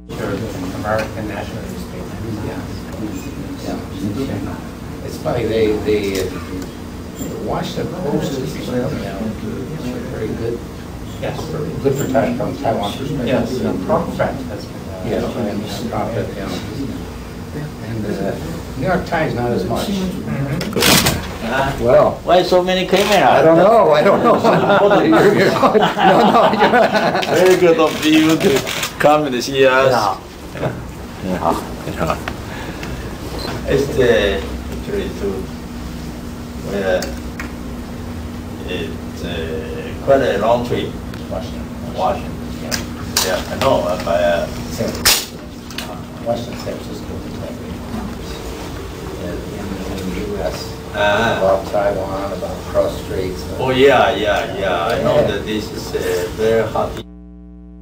American National Newspaper. It's funny, they Washington Post is very good. Yes. Good for from Taiwan perspective. Yes, Profit has been. Yeah, and profit, and New York Times not as much. Well, Why so many cameras? I don't know. No. Very good of you to come and see us. Yeah. Actually it's quite a long trip. Washington. Yeah, I know, but Washington, San Francisco, in the U.S. About Taiwan, about cross straits. oh yeah, I know that this is a very hot